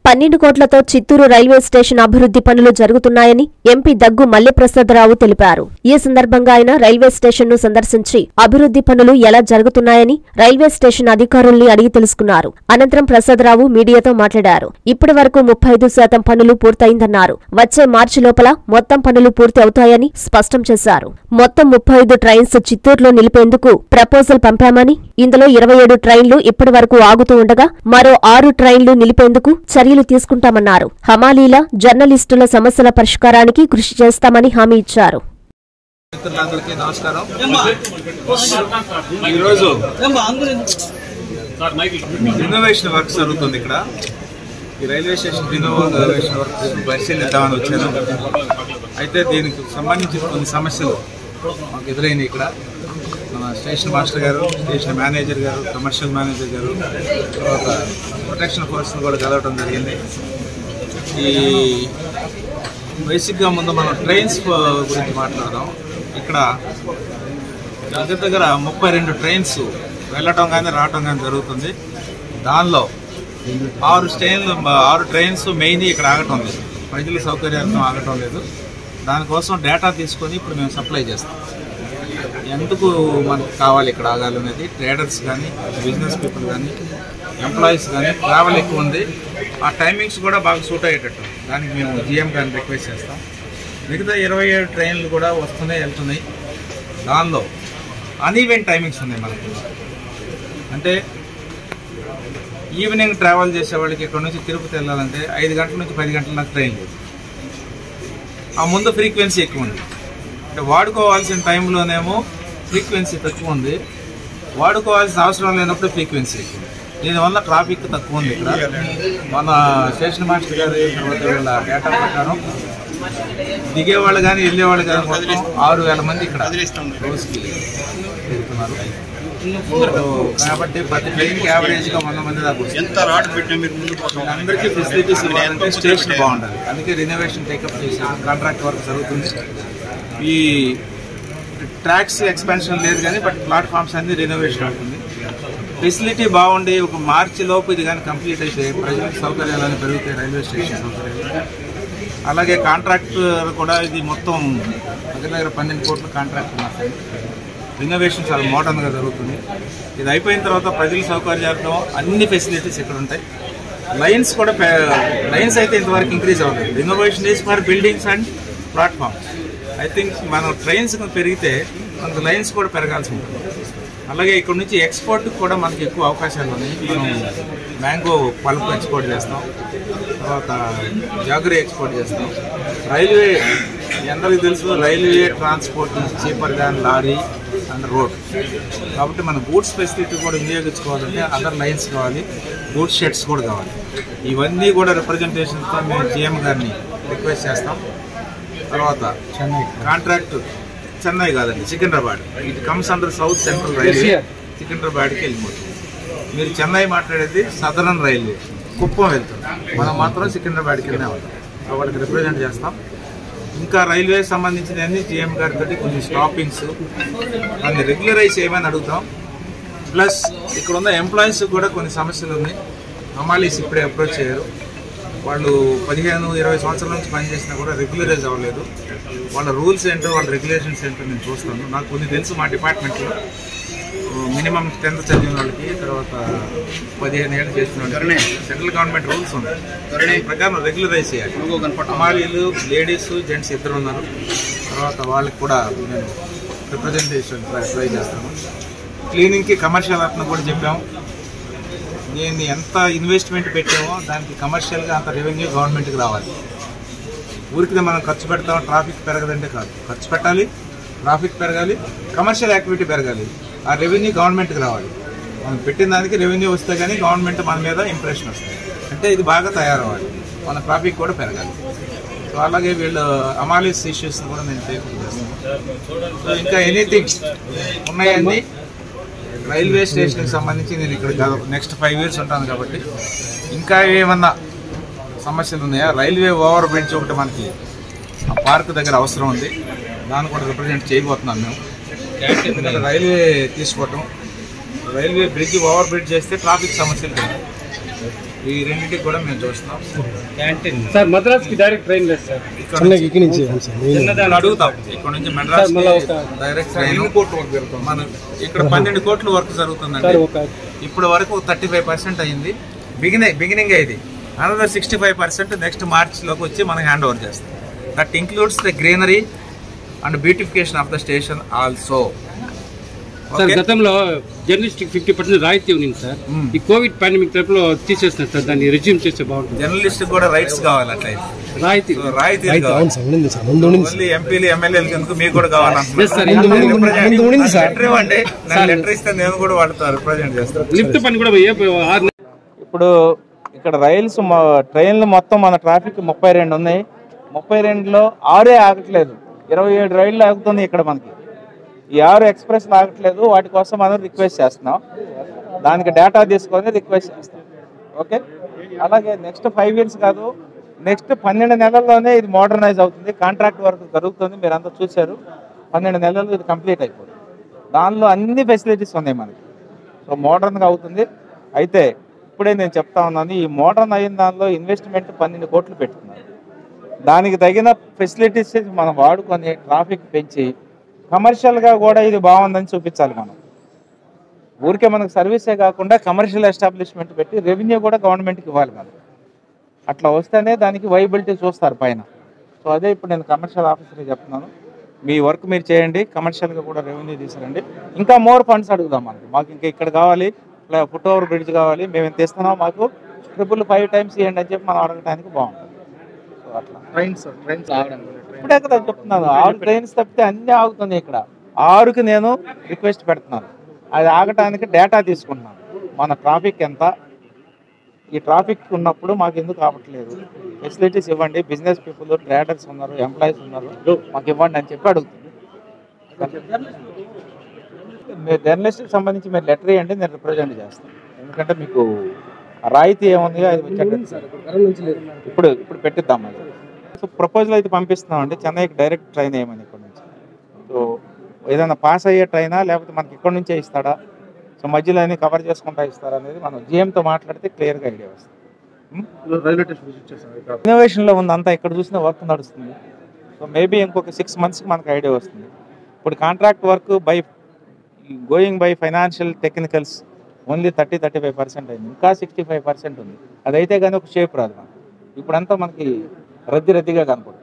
12 కోట్లతో Chittoor railway station అభివృద్ధి పనులు జరుగుతున్నాయని ఎంపీ దగ్గు మల్లిప్రసాదరావు తెలిపారు. ఈ సందర్భంగా ఆయన రైల్వే స్టేషన్ను సందర్శించి అభివృద్ధి పనులు ఎలా జరుగుతున్నాయని రైల్వే స్టేషన్ అధికారుల్ని అడిగి తెలుసుకున్నారు. అనంతరం ప్రసాదరావు మీడియాతో మాట్లాడారు. ఇప్పటి వరకు 35% పనులు పూర్తయిందన్నారు. వచ్చే మార్చి లోపల మొత్తం పనులు పూర్తి అవుతాయని స్పష్టం చేశారు. మొత్తం 35 ట్రైన్స్ చిత్తూరులో నిలిపేందుకు ప్రపోజల్ పంపామని, ఇందులో 27 ట్రైన్లు ఇప్పటి వరకు ఆగుతూ ఉండగా మరో 6 ట్రైన్లు నిలిపేందుకు చర్యలు తీసుకుంటామన్నారు. హమాలీల, జర్నలిస్టుల సమస్యల పరిష్కారానికి కృషి చేస్తామని హామీ ఇచ్చారు. రినోవేషన్ వర్క్ జరుగుతుంది. ఇక్కడ ఈ రైల్వే స్టేషన్ రినోవేషన్ వర్క్ పరిశీలిద్దామని వచ్చాను. అయితే దీనికి సంబంధించిన కొన్ని సమస్యలు మాకు ఎదురైనాయి. ఇక్కడ మన స్టేషన్ మాస్టర్ గారు, స్టేషన్ మేనేజర్ గారు, కమర్షియల్ మేనేజర్ గారు, తర్వాత ప్రొటెక్షన్ ఫోర్స్ని కూడా కలవడం జరిగింది. ఈ బేసిక్గా ముందు మనం ట్రైన్స్ గురించి మాట్లాడదాం. ఇక్కడ దగ్గర 32 ట్రైన్స్ వెళ్ళటం కానీ రావటం కానీ జరుగుతుంది. దానిలో 6 ట్రైన్స్ మెయిన్ ఇక్కడ ఆగటం లేదు, ప్రజల సౌకర్యార్థం ఆగటం లేదు. దానికోసం డేటా తీసుకొని ఇప్పుడు మేము సప్లై చేస్తాం. ఎందుకు మనకు కావాలి ఇక్కడ ఆగాలనేది ట్రేడర్స్ కానీ, బిజినెస్ పీపుల్ కానీ, ఎంప్లాయీస్ కానీ ట్రావెల్ ఎక్కువ ఉంది. ఆ టైమింగ్స్ కూడా బాగా సూట్ అయ్యేటట్టు దానికి మేము జిఎం గారిని రిక్వెస్ట్ చేస్తాం. మిగతా 27 ట్రైన్లు కూడా వస్తున్నాయి, వెళ్తున్నాయి. దానిలో అన్ఈవెంట్ టైమింగ్స్ ఉన్నాయి మనకి. అంటే ఈవినింగ్ ట్రావెల్ చేసే వాళ్ళకి ఇక్కడ నుంచి తిరుపతి వెళ్ళాలంటే 5 గంటల నుంచి 10 గంటల నాకు ట్రైన్ లేదు. ఆ ముందు ఫ్రీక్వెన్సీ ఎక్కువ ఉంది. అంటే వాడుకోవాల్సిన టైంలోనేమో ఫ్రీక్వెన్సీ తక్కువ ఉంది, వాడుకోవాల్సిన అవసరం లేనప్పుడు ఫ్రీక్వెన్సీ ఎక్కువ. దీనివల్ల ట్రాఫిక్ తక్కువ ఉంది. ఇక్కడ మన స్టేషన్ మాస్టర్ గారి తర్వాత వీళ్ళ డేటా ప్రకారం దిగేవాళ్ళు కానీ వెళ్ళేవాళ్ళు కానీ మొత్తం 6,000 మంది ఇక్కడ రోజుకి తిరుగుతున్నారు. కాబట్టి ప్రతి ట్రైన్కి యావరేజ్గా 100 మంది దాకా అందరికీ ఫెసిలిటీస్ ఇవ్వాలంటే స్టేషన్ బాగుంటుంది. అందుకే రినోవేషన్ టేకప్ చేసాము. కాంట్రాక్ట్ వర్క్ జరుగుతుంది. ఈ ట్రాక్స్ ఎక్స్పాన్షన్ లేదు కానీ బట్ ప్లాట్ఫామ్స్ అన్ని రినోవేషన్ అవుతుంది. ఫెసిలిటీ బాగుండి ఒక మార్చి లోపు ఇది కానీ కంప్లీట్ అయితే ప్రజలకు సౌకర్యాలను పెరుగుతాయి, రైల్వే స్టేషన్ సౌకర్యాలు. అలాగే కాంట్రాక్ట్ కూడా ఇది మొత్తం దగ్గర 12 కోట్ల కాంట్రాక్ట్ మాత్రమే. రినోవేషన్ చాలా మోడర్న్గా జరుగుతుంది. ఇది అయిపోయిన తర్వాత ప్రజల సౌకర్యార్థం అన్ని ఫెసిలిటీస్ ఇక్కడ ఉంటాయి. లైన్స్ కూడా లైన్స్ అయితే ఇంతవరకు ఇంక్రీజ్ అవుతుంది. Renovation is for buildings and platforms. I think మనం ట్రైన్స్ పెరిగితే మనకు లైన్స్ కూడా పెరగాల్సి ఉంటుంది. అలాగే ఇక్కడ నుంచి ఎక్స్పోర్ట్కి కూడా మనకి ఎక్కువ అవకాశాలు ఉన్నాయి. మనం మ్యాంగో పల్ప్ ఎక్స్పోర్ట్ చేస్తాం, తర్వాత జాగరీ ఎక్స్పోర్ట్ చేస్తాం. రైల్వే అందరికీ తెలుసు, railway transport cheaper than lorry and road. కాబట్టి మన గూడ్స్ ఫెసిలిటీ కూడా వినియోగించుకోవాలంటే అదర్ లైన్స్ కావాలి, గూడ్స్ షెడ్స్ కూడా కావాలి. ఇవన్నీ కూడా రిప్రజెంటేషన్తో మేము జిఎం గారిని రిక్వెస్ట్ చేస్తాం. తర్వాత కాంట్రాక్ట్ చెన్నై కాదండి, Secunderabad. It comes under South Central Railway. సికింద్రాబాద్కి వెళ్ళిపోతుంది. మీరు చెన్నై మాట్లాడేది సదరన్ రైల్వే, కుప్పం వెళ్తుంది. మనం మాత్రం సికింద్రాబాద్కి వెళ్ళినా ఉంటాం. వాళ్ళకి రిప్రజెంట్ చేస్తాం. ఇంకా రైల్వే సంబంధించిన అన్ని జిఎం గారితో కొన్ని స్టాపింగ్స్ దాన్ని రెగ్యులరైజ్ చేయమని అడుగుతాం. ప్లస్ ఇక్కడ ఉన్న ఎంప్లాయీస్ కూడా కొన్ని సమస్యలు ఉన్నాయి. హమాలీస్ ఇప్పుడే అప్రోచ్ చేయరు. వాళ్ళు 15-20 సంవత్సరాల నుంచి పనిచేసినా కూడా రెగ్యులరైజ్ అవ్వలేదు. వాళ్ళ రూల్స్ ఏంటో, వాళ్ళ రెగ్యులేషన్స్ ఏంటో నేను చూస్తాను. నాకు కొన్ని తెలుసు. మా డిపార్ట్మెంట్లో మినిమం 10th చదివిన వాళ్ళకి, తర్వాత 15 ఏళ్ళు చేసిన వాళ్ళకి సెంట్రల్ గవర్నమెంట్ రూల్స్ ఉన్నాయి. దాని ప్రకారం రెగ్యులరైజ్ చేయాలి. హమాలీలు లేడీస్, జెంట్స్ ఇద్దరు ఉన్నారు. తర్వాత వాళ్ళకి కూడా నేను రిప్రజెంటేషన్ ట్రై చేస్తాను. క్లీనింగ్కి కమర్షియల్ అతను కూడా చెప్పాము. దీన్ని ఎంత ఇన్వెస్ట్మెంట్ పెట్టామో దానికి కమర్షియల్గా అంత రెవెన్యూ గవర్నమెంట్కి రావాలి. ఊరికి మనం ఖర్చు పెడతాం, ట్రాఫిక్ పెరగదంటే కాదు. ఖర్చు పెట్టాలి, ట్రాఫిక్ పెరగాలి, కమర్షియల్ యాక్టివిటీ పెరగాలి. ఆ రెవెన్యూ గవర్నమెంట్కి రావాలి. మనం పెట్టిన దానికి రెవెన్యూ వస్తే కానీ గవర్నమెంట్ మన మీద ఇంప్రెషన్ వస్తుంది. అంటే ఇది బాగా తయారవ్వాలి, మన ట్రాఫిక్ కూడా పెరగాలి. సో అలాగే వీళ్ళు అమాలీస్ ఇష్యూస్ని కూడా నేను టేకప్ చేస్తాను. సో ఇంకా ఎనీథింగ్ ఉన్నాయన్నీ రైల్వే స్టేషన్కి సంబంధించి నేను ఇక్కడ నెక్స్ట్ 5 years ఉంటాను కాబట్టి ఇంకా ఏమన్నా సమస్యలు ఉన్నాయా? రైల్వే ఓవర్ బ్రిడ్జ్ ఒకటి మనకి ఆ పార్క్ దగ్గర అవసరం ఉంది. దాన్ని కూడా రిప్రజెంట్ చేయబోతున్నాం మేము. ఎందుకంటే రైల్వే తీసుకోవటం, రైల్వే బ్రిడ్జ్ ఓవర్ బ్రిడ్జ్ చేస్తే ట్రాఫిక్ సమస్యలు ఈ రెండింటికి కూడా మేము చూస్తున్నాం. సార్ మద్రాస్ కి డైరెక్ట్ ట్రైన్ లేదు సార్, అడుగుతాం. ఇక్కడ నుంచి మద్రాస్ డైరెక్ట్ ట్రైన్ మనం ఇక్కడ 12 కోట్ల వర్క్ జరుగుతుందండి. ఇప్పుడు వరకు 35% అయింది. బిగినింగ్ ఇది. అనదర్ 65% నెక్స్ట్ మార్చ్ లోకి వచ్చి మనం హ్యాండ్ ఓవర్ చేస్తాం. That includes the greenery and beautification of the station also. Sir గతంలో జర్నలిస్ట్ 50% రాయితీ ఉంది సార్, ఈ కోవిడ్ పాండమిక్ తరపులో తీసేస్తున్నారు సార్, దాన్ని రెజ్యూమ్ చేస్తే బాగుంటుంది. జర్నలిస్ట్ కూడా రైట్స్ కావాలి. అట్లయితే రాయితీ ఎంపీలు ఎమ్మెల్యేలు ఎందుకు మీకు కూడా కావాలంటే లెటర్ ఇస్తే నేను కూడా వాడుతాను, రిప్రజెంట్ చేస్తాను. లిఫ్ట్ పని కూడా ఇప్పుడు ఇక్కడ ట్రైన్లు మొత్తం మన ట్రాఫిక్ 32 ఉన్నాయి. 32లో 6 ఆగట్లేదు, 27 రైళ్లు ఆగుతుంది ఇక్కడ మనకి. ఈ 6 ఎక్స్ప్రెస్లు ఆగట్లేదు. వాటి కోసం మనం రిక్వెస్ట్ చేస్తున్నాం, దానికి డేటా తీసుకొని రిక్వెస్ట్ చేస్తాం. ఓకే, అలాగే నెక్స్ట్ 5 years కాదు, నెక్స్ట్ 12 నెలల్లోనే ఇది మోడర్నైజ్ అవుతుంది. కాంట్రాక్ట్ వర్క్ జరుగుతుంది, మీరు అంతా చూశారు. 12 నెలల్లో ఇది కంప్లీట్ అయిపోతుంది. దానిలో అన్ని ఫెసిలిటీస్ ఉన్నాయి మనకి. సో మోడర్న్గా అవుతుంది. అయితే ఇప్పుడే నేను చెప్తా ఉన్నాను, ఈ మోడర్న్ అయిన దానిలో ఇన్వెస్ట్మెంట్ 12 కోట్లు పెట్టుకున్నారు. దానికి తగిన ఫెసిలిటీస్ మనం వాడుకొని ట్రాఫిక్ పెంచి కమర్షియల్గా కూడా ఇది బాగుందని చూపించాలి. మనం ఊరికే మనకు సర్వీసే కాకుండా కమర్షియల్ ఎస్టాబ్లిష్మెంట్ పెట్టి రెవెన్యూ కూడా గవర్నమెంట్కి ఇవ్వాలి. మనం అట్లా వస్తేనే దానికి వైబిలిటీ చూస్తారు పైన. సో అదే ఇప్పుడు నేను కమర్షియల్ ఆఫీసర్కి చెప్తున్నాను, మీ వర్క్ మీరు చేయండి, కమర్షియల్గా కూడా రెవెన్యూ తీసుకురండి. ఇంకా మోర్ ఫండ్స్ అడుగుదాం మాకు ఇంకా ఇక్కడ కావాలి, ఫుట్ ఓవర్ బ్రిడ్జ్ కావాలి, మేము ఎంత ఇస్తున్నాం, మాకు 5 times ఇవ్వండి అని చెప్పి మనం అడగడానికి బాగుంటుంది. సో అట్లా ట్రైన్స్ ఇప్పుడే కదా చెప్తున్నాను, 6 ట్రైన్స్ తప్పితే అన్నీ ఆగుతున్నాయి ఇక్కడ. 6కి నేను రిక్వెస్ట్ పెడుతున్నాను, అది ఆగటానికి డేటా తీసుకుంటున్నాను. మన ట్రాఫిక్ ఎంత, ఈ ట్రాఫిక్ ఉన్నప్పుడు మాకు ఎందుకు ఆపట్లేదు, ఫెసిలిటీస్ ఇవ్వండి, బిజినెస్ పీపుల్, ట్రేడర్స్ ఉన్నారు, ఎంప్లాయీస్ ఉన్నారు, మాకు ఇవ్వండి అని చెప్పి అడుగుతుంది. మీరు జర్నలిస్ట్కి సంబంధించి మీరు లెటర్ ఇవ్వండి, నేను రిప్రజెంట్ చేస్తాను. ఎందుకంటే మీకు రాయితీ ఏముంది అది ఇప్పుడు పెట్టిద్దాం. అది సో ప్రపోజల్ అయితే పంపిస్తున్నామండి, చెన్నైకి డైరెక్ట్ ట్రైన్ వేయమని ఇక్కడ నుంచి. సో ఏదైనా పాస్ అయ్యే ట్రైనా లేకపోతే మనకి ఇక్కడ నుంచే ఇస్తాడా, సో మధ్యలో అన్ని కవర్ చేసుకుంటా ఇస్తారా అనేది మనం GMతో మాట్లాడితే క్లియర్గా ఐడియా వస్తుంది. ఇన్నోవేషన్లో ఉందంతా, ఇక్కడ చూసిన వర్క్ నడుస్తుంది. సో మేబీ ఇంకొక 6 monthsకి మనకు ఐడియా వస్తుంది. ఇప్పుడు contract work going by financial technicals only 30-35% అయింది. ఇంకా 65% ఉంది. అదైతే కానీ ఒక షేప్ రాదు మనకి. ఇప్పుడంతా మనకి రద్దీగా కనపడుతుంది.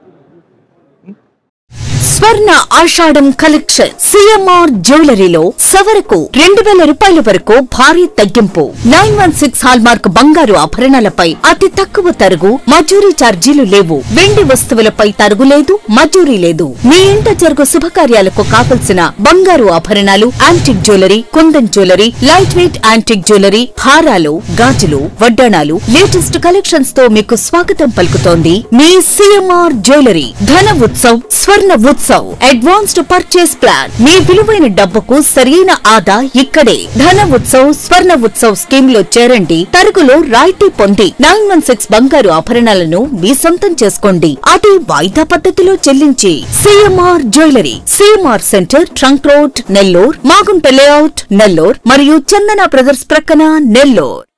స్వర్ణ ఆషాఢం కలెక్షన్ సిఎంఆర్ జ్యువెలరీలో సవరకు 2000 రూపాయల వరకు భారీ తగ్గింపు. 916 హాల్మార్క్ బంగారు ఆభరణాలపై అతి తక్కువ తరుగు, మజూరీ ఛార్జీలు లేవు. వెండి వస్తువులపై తరుగు లేదు, మజూరీ లేదు. మీ ఇంట జరుగు శుభకార్యాలకు కావలసిన బంగారు ఆభరణాలు, antique jewellery, Kundan jewellery, light weight antique jewellery, హారాలు, గాజులు, వడ్డాణాలు, లేటెస్ట్ కలెక్షన్స్ తో మీకు స్వాగతం పలుకుతోంది మీ CMR jewellery. Dhana Utsav, Swarna Utsav, advanced purchase plan. మీ విలువైన డబ్బుకు సరైన ఆదా ఇక్కడే. ధన ఉత్సవ్, స్వర్ణ ఉత్సవ్ స్కీమ్ లో చేరండి. తరుగులో రాయితీ పొంది 916 బంగారు ఆభరణాలను మీ సొంతం చేసుకోండి. అది వాయిదా పద్ధతిలో చెల్లించి. CMR jewellery, CMR centre, trunk road, Nellore, Magunta layout, Nellore మరియు చందన బ్రదర్స్ ప్రక్కన, నెల్లూర్.